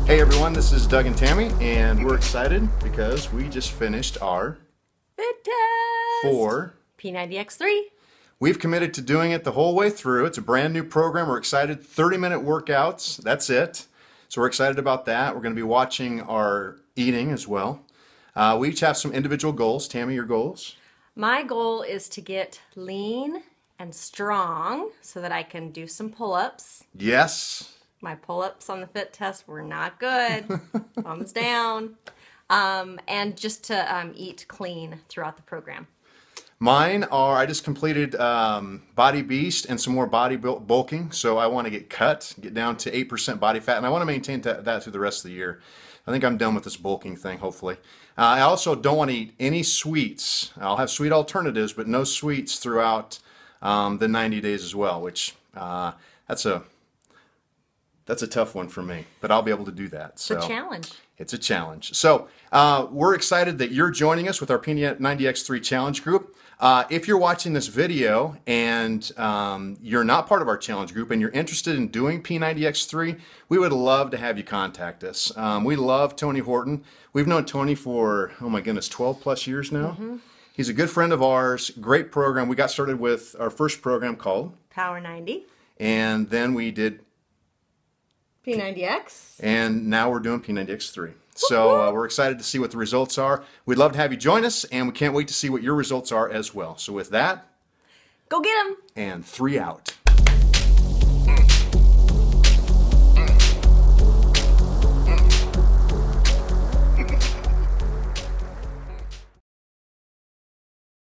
Hey everyone, this is Doug and Tammy, and we're excited because we just finished our fit test for P90X3. We've committed to doing it the whole way through. It's a brand new program. We're excited. 30-minute workouts. That's it. So we're excited about that. We're going to be watching our eating as well. We each have some individual goals. Tammy, your goals? My goal is to get lean and strong so that I can do some pull-ups. Yes. My pull-ups on the fit test were not good. Thumbs down. And just to eat clean throughout the program. Mine are, I just completed Body Beast and some more body bulking. So I want to get cut, get down to 8% body fat, and I want to maintain that through the rest of the year. I think I'm done with this bulking thing, hopefully. I also don't want to eat any sweets. I'll have sweet alternatives, but no sweets throughout the 90 days as well, which that's a tough one for me, but I'll be able to do that. So it's a challenge. It's a challenge. So we're excited that you're joining us with our P90X3 challenge group. If you're watching this video and you're not part of our challenge group and you're interested in doing P90X3, we would love to have you contact us. We love Tony Horton. We've known Tony for, oh my goodness, 12 plus years now. Mm-hmm. He's a good friend of ours, great program. We got started with our first program called Power 90. And then we did P90X. And now we're doing P90X3. So we're excited to see what the results are. We'd love to have you join us, and we can't wait to see what your results are as well. So with that, go get them. And 3 out.